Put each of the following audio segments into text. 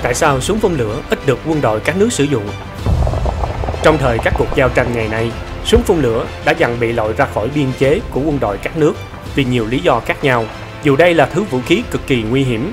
Tại sao súng phun lửa ít được quân đội các nước sử dụng? Trong thời các cuộc giao tranh ngày nay, súng phun lửa đã dần bị loại ra khỏi biên chế của quân đội các nước vì nhiều lý do khác nhau, dù đây là thứ vũ khí cực kỳ nguy hiểm.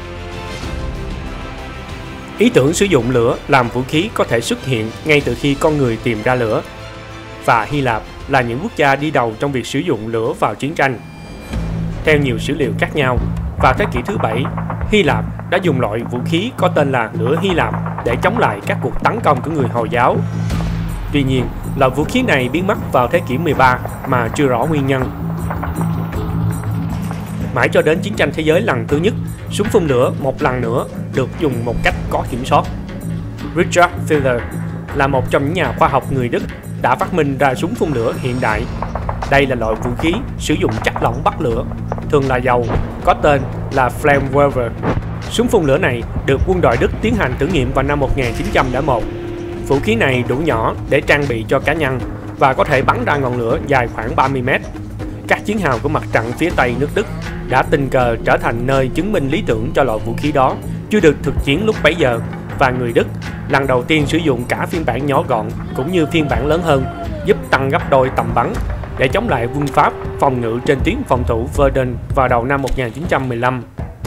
Ý tưởng sử dụng lửa làm vũ khí có thể xuất hiện ngay từ khi con người tìm ra lửa, và Hy Lạp là những quốc gia đi đầu trong việc sử dụng lửa vào chiến tranh. Theo nhiều sử liệu khác nhau, vào thế kỷ thứ 7, Hy Lạp đã dùng loại vũ khí có tên là lửa Hy Lạp để chống lại các cuộc tấn công của người Hồi giáo. Tuy nhiên, loại vũ khí này biến mất vào thế kỷ 13 mà chưa rõ nguyên nhân. Mãi cho đến chiến tranh thế giới lần thứ nhất, súng phun lửa một lần nữa được dùng một cách có kiểm soát. Richard Thaler là một trong những nhà khoa học người Đức đã phát minh ra súng phun lửa hiện đại. Đây là loại vũ khí sử dụng chất lỏng bắt lửa, thường là dầu, có tên là Flammenwerfer. Súng phun lửa này được quân đội Đức tiến hành thử nghiệm vào năm 1901. Vũ khí này đủ nhỏ để trang bị cho cá nhân và có thể bắn ra ngọn lửa dài khoảng 30 mét. Các chiến hào của mặt trận phía Tây nước Đức đã tình cờ trở thành nơi chứng minh lý tưởng cho loại vũ khí đó, chưa được thực chiến lúc bấy giờ, và người Đức lần đầu tiên sử dụng cả phiên bản nhỏ gọn cũng như phiên bản lớn hơn, giúp tăng gấp đôi tầm bắn để chống lại quân Pháp phòng ngự trên tuyến phòng thủ Verdun vào đầu năm 1915.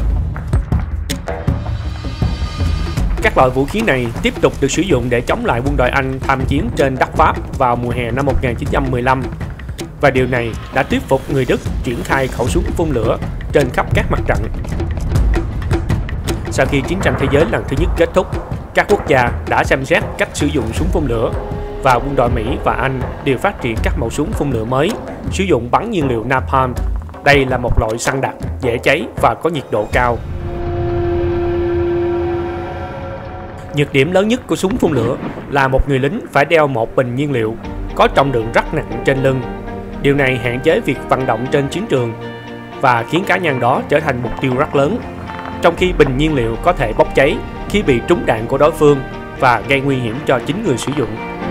Các loại vũ khí này tiếp tục được sử dụng để chống lại quân đội Anh tham chiến trên đất Pháp vào mùa hè năm 1915. Và điều này đã thuyết phục người Đức triển khai khẩu súng phun lửa trên khắp các mặt trận. Sau khi chiến tranh thế giới lần thứ nhất kết thúc, các quốc gia đã xem xét cách sử dụng súng phun lửa, và quân đội Mỹ và Anh đều phát triển các mẫu súng phun lửa mới, sử dụng bắn nhiên liệu napalm. Đây là một loại xăng đặc, dễ cháy và có nhiệt độ cao. Nhược điểm lớn nhất của súng phun lửa là một người lính phải đeo một bình nhiên liệu có trọng lượng rất nặng trên lưng. Điều này hạn chế việc vận động trên chiến trường và khiến cá nhân đó trở thành mục tiêu rất lớn, trong khi bình nhiên liệu có thể bốc cháy khi bị trúng đạn của đối phương và gây nguy hiểm cho chính người sử dụng.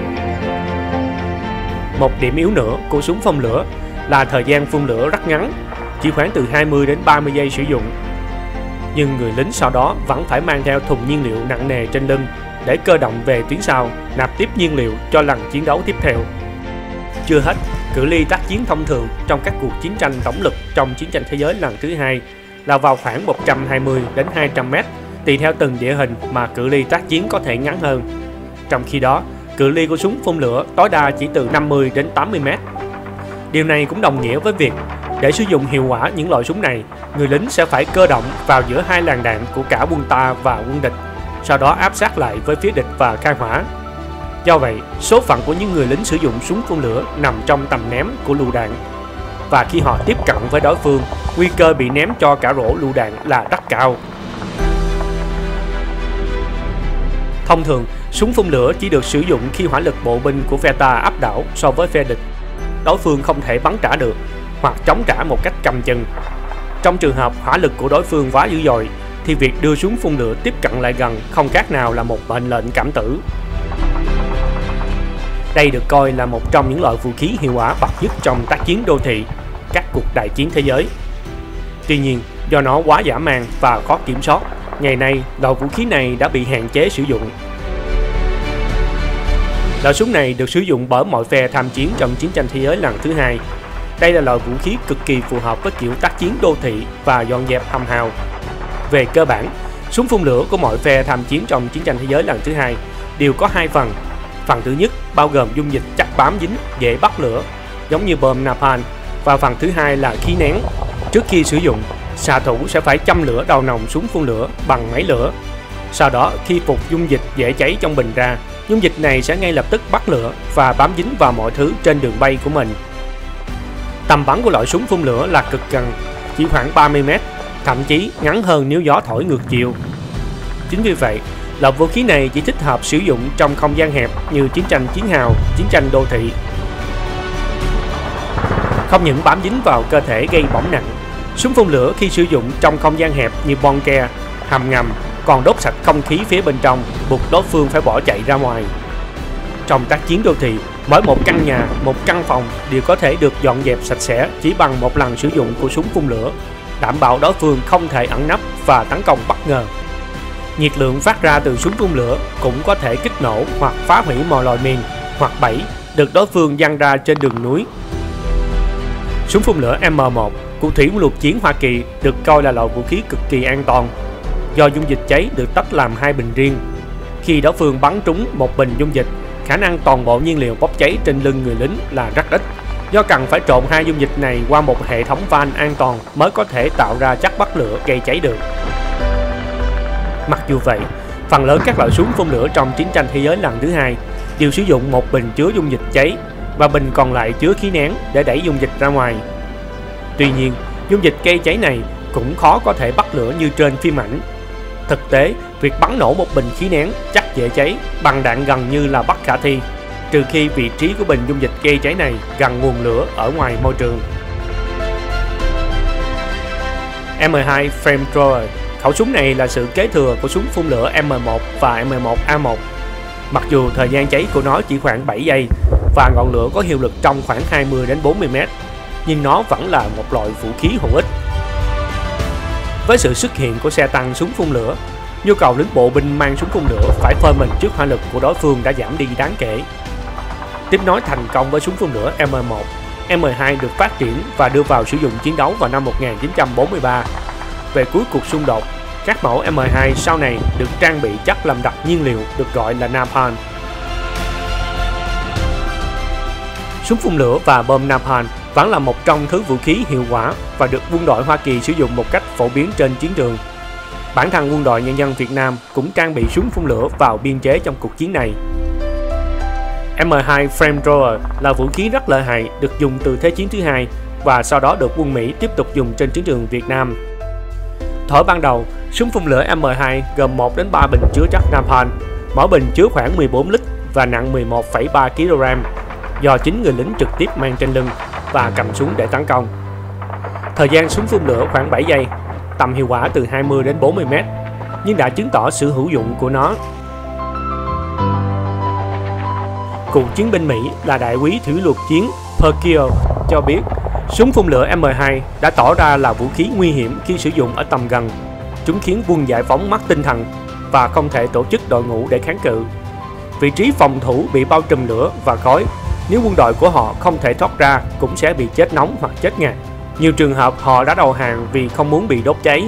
Một điểm yếu nữa của súng phun lửa là thời gian phun lửa rất ngắn, chỉ khoảng từ 20 đến 30 giây sử dụng. Nhưng người lính sau đó vẫn phải mang theo thùng nhiên liệu nặng nề trên lưng để cơ động về tuyến sau nạp tiếp nhiên liệu cho lần chiến đấu tiếp theo. Chưa hết, cự ly tác chiến thông thường trong các cuộc chiến tranh tổng lực trong chiến tranh thế giới lần thứ hai là vào khoảng 120 đến 200 mét, tùy theo từng địa hình mà cự ly tác chiến có thể ngắn hơn. Trong khi đó, cự ly của súng phun lửa tối đa chỉ từ 50 đến 80 mét. Điều này cũng đồng nghĩa với việc để sử dụng hiệu quả những loại súng này, người lính sẽ phải cơ động vào giữa hai làn đạn của cả quân ta và quân địch, sau đó áp sát lại với phía địch và khai hỏa. Do vậy, số phận của những người lính sử dụng súng phun lửa nằm trong tầm ném của lựu đạn. Và khi họ tiếp cận với đối phương, nguy cơ bị ném cho cả rổ lựu đạn là rất cao. Thông thường, súng phun lửa chỉ được sử dụng khi hỏa lực bộ binh của phe ta áp đảo so với phe địch. Đối phương không thể bắn trả được hoặc chống trả một cách cầm chừng. Trong trường hợp hỏa lực của đối phương quá dữ dội, thì việc đưa súng phun lửa tiếp cận lại gần không khác nào là một mệnh lệnh cảm tử. Đây được coi là một trong những loại vũ khí hiệu quả bậc nhất trong tác chiến đô thị, các cuộc đại chiến thế giới. Tuy nhiên, do nó quá dã man và khó kiểm soát, ngày nay loại vũ khí này đã bị hạn chế sử dụng. Loại súng này được sử dụng bởi mọi phe tham chiến trong chiến tranh thế giới lần thứ hai. Đây là loại vũ khí cực kỳ phù hợp với kiểu tác chiến đô thị và dọn dẹp hầm hào. Về cơ bản, súng phun lửa của mọi phe tham chiến trong chiến tranh thế giới lần thứ hai đều có hai phần. Phần thứ nhất bao gồm dung dịch chắc bám dính, dễ bắt lửa, giống như bom napalm, và phần thứ hai là khí nén. Trước khi sử dụng, xạ thủ sẽ phải châm lửa đầu nòng súng phun lửa bằng máy lửa. Sau đó, khi phục dung dịch dễ cháy trong bình ra, dung dịch này sẽ ngay lập tức bắt lửa và bám dính vào mọi thứ trên đường bay của mình. Tầm bắn của loại súng phun lửa là cực gần, chỉ khoảng 30 mét, thậm chí ngắn hơn nếu gió thổi ngược chiều. Chính vì vậy, loại vũ khí này chỉ thích hợp sử dụng trong không gian hẹp như chiến tranh chiến hào, chiến tranh đô thị. Không những bám dính vào cơ thể gây bỏng nặng, súng phun lửa khi sử dụng trong không gian hẹp như bunker, hầm ngầm còn đốt sạch không khí phía bên trong, buộc đối phương phải bỏ chạy ra ngoài. Trong tác chiến đô thị, mỗi một căn nhà, một căn phòng đều có thể được dọn dẹp sạch sẽ chỉ bằng một lần sử dụng của súng phun lửa, đảm bảo đối phương không thể ẩn nấp và tấn công bất ngờ. Nhiệt lượng phát ra từ súng phun lửa cũng có thể kích nổ hoặc phá hủy mọi loại mìn hoặc bẫy được đối phương giăng ra trên đường núi. Súng phun lửa M1 của Thủy quân lục chiến Hoa Kỳ được coi là loại vũ khí cực kỳ an toàn, do dung dịch cháy được tách làm 2 bình riêng. Khi đối phương bắn trúng một bình dung dịch, khả năng toàn bộ nhiên liệu bốc cháy trên lưng người lính là rất ít, do cần phải trộn 2 dung dịch này qua một hệ thống van an toàn mới có thể tạo ra chất bắt lửa gây cháy được. Mặc dù vậy, phần lớn các loại súng phun lửa trong chiến tranh thế giới lần thứ hai đều sử dụng một bình chứa dung dịch cháy và bình còn lại chứa khí nén để đẩy dung dịch ra ngoài. Tuy nhiên, dung dịch gây cháy này cũng khó có thể bắt lửa như trên phim ảnh. Thực tế, việc bắn nổ một bình khí nén chắc dễ cháy bằng đạn gần như là bất khả thi, trừ khi vị trí của bình dung dịch gây cháy này gần nguồn lửa ở ngoài môi trường. M12 Flamethrower. Khẩu súng này là sự kế thừa của súng phun lửa M1 và M1A1. Mặc dù thời gian cháy của nó chỉ khoảng 7 giây và ngọn lửa có hiệu lực trong khoảng 20 đến 40 mét, nhưng nó vẫn là một loại vũ khí hữu ích. Với sự xuất hiện của xe tăng súng phun lửa, nhu cầu lính bộ binh mang súng phun lửa phải phơi mình trước hỏa lực của đối phương đã giảm đi đáng kể. Tiếp nối thành công với súng phun lửa M1, M12 được phát triển và đưa vào sử dụng chiến đấu vào năm 1943. Về cuối cuộc xung đột, các mẫu M12 sau này được trang bị chất làm đặc nhiên liệu được gọi là napalm. Súng phun lửa và bom napalm vẫn là một trong thứ vũ khí hiệu quả và được quân đội Hoa Kỳ sử dụng một cách phổ biến trên chiến trường. Bản thân quân đội nhân dân Việt Nam cũng trang bị súng phun lửa vào biên chế trong cuộc chiến này. M2 Flamethrower là vũ khí rất lợi hại, được dùng từ Thế chiến thứ hai và sau đó được quân Mỹ tiếp tục dùng trên chiến trường Việt Nam. Thuở ban đầu, súng phun lửa M2 gồm 1 đến 3 bình chứa chất napalm, mỗi bình chứa khoảng 14 lít và nặng 11,3 kg, do chính người lính trực tiếp mang trên lưng và cầm súng để tấn công. Thời gian súng phun lửa khoảng 7 giây, tầm hiệu quả từ 20 đến 40 mét, nhưng đã chứng tỏ sự hữu dụng của nó. Cựu chiến binh Mỹ là đại úy thủy luật chiến Perkiel cho biết súng phun lửa M2 đã tỏ ra là vũ khí nguy hiểm khi sử dụng ở tầm gần. Chúng khiến quân giải phóng mất tinh thần và không thể tổ chức đội ngũ để kháng cự. Vị trí phòng thủ bị bao trùm lửa và khói. Nếu quân đội của họ không thể thoát ra, cũng sẽ bị chết nóng hoặc chết ngạt. Nhiều trường hợp họ đã đầu hàng vì không muốn bị đốt cháy.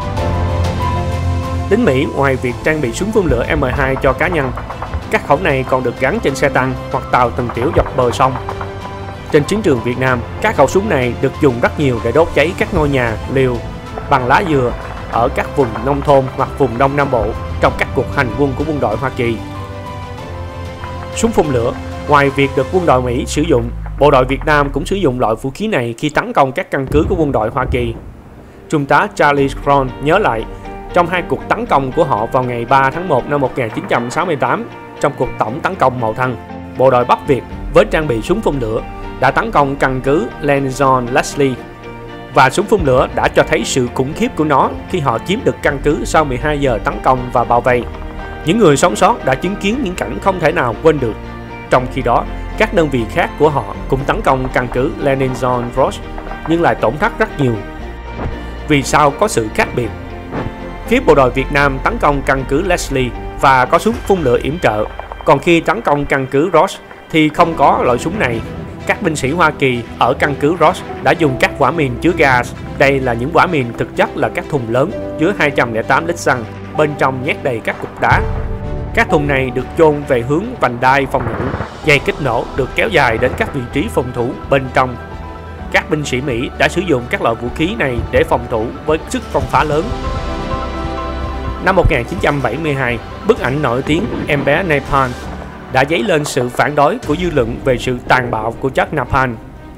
Lính Mỹ ngoài việc trang bị súng phun lửa M2 cho cá nhân, các khẩu này còn được gắn trên xe tăng hoặc tàu tuần tiễu dọc bờ sông. Trên chiến trường Việt Nam, các khẩu súng này được dùng rất nhiều để đốt cháy các ngôi nhà, lều bằng lá dừa ở các vùng nông thôn hoặc vùng Đông Nam Bộ trong các cuộc hành quân của quân đội Hoa Kỳ. Súng phun lửa, ngoài việc được quân đội Mỹ sử dụng, bộ đội Việt Nam cũng sử dụng loại vũ khí này khi tấn công các căn cứ của quân đội Hoa Kỳ. Trung tá Charlie Cron nhớ lại, trong 2 cuộc tấn công của họ vào ngày 3 tháng 1 năm 1968, trong cuộc tổng tấn công Mậu Thân, bộ đội Bắc Việt với trang bị súng phun lửa đã tấn công căn cứ Lennon Leslie, và súng phun lửa đã cho thấy sự khủng khiếp của nó khi họ chiếm được căn cứ sau 12 giờ tấn công và bao vây. Những người sống sót đã chứng kiến những cảnh không thể nào quên được. Trong khi đó, các đơn vị khác của họ cũng tấn công căn cứ Lennon Ross nhưng lại tổn thất rất nhiều. Vì sao có sự khác biệt? Phía bộ đội Việt Nam tấn công căn cứ Leslie và có súng phun lửa yểm trợ, còn khi tấn công căn cứ Ross thì không có loại súng này. Các binh sĩ Hoa Kỳ ở căn cứ Ross đã dùng các quả mìn chứa gas. Đây là những quả mìn thực chất là các thùng lớn chứa 208 lít xăng, bên trong nhét đầy các cục đá. Các thùng này được chôn về hướng vành đai phòng ngự, dây kích nổ được kéo dài đến các vị trí phòng thủ bên trong. Các binh sĩ Mỹ đã sử dụng các loại vũ khí này để phòng thủ với sức công phá lớn. Năm 1972, bức ảnh nổi tiếng Em bé Napalm đã dấy lên sự phản đối của dư luận về sự tàn bạo của chất napalm.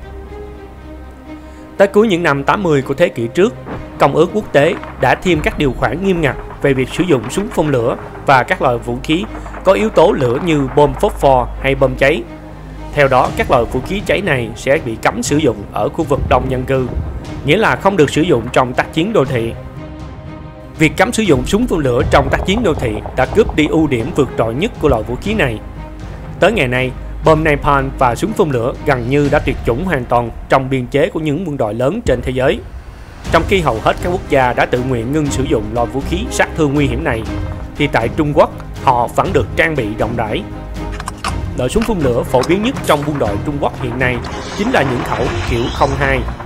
Tới cuối những năm 80 của thế kỷ trước, Công ước quốc tế đã thêm các điều khoản nghiêm ngặt về việc sử dụng súng phun lửa và các loại vũ khí có yếu tố lửa như bom phosphor hay bom cháy. Theo đó, các loại vũ khí cháy này sẽ bị cấm sử dụng ở khu vực đông dân cư, nghĩa là không được sử dụng trong tác chiến đô thị. Việc cấm sử dụng súng phun lửa trong tác chiến đô thị đã cướp đi ưu điểm vượt trội nhất của loại vũ khí này. Tới ngày nay, bom napalm và súng phun lửa gần như đã tuyệt chủng hoàn toàn trong biên chế của những quân đội lớn trên thế giới. Trong khi hầu hết các quốc gia đã tự nguyện ngưng sử dụng loại vũ khí sát thương nguy hiểm này, thì tại Trung Quốc họ vẫn được trang bị rộng rãi. Loại súng phun lửa phổ biến nhất trong quân đội Trung Quốc hiện nay chính là những khẩu kiểu 02.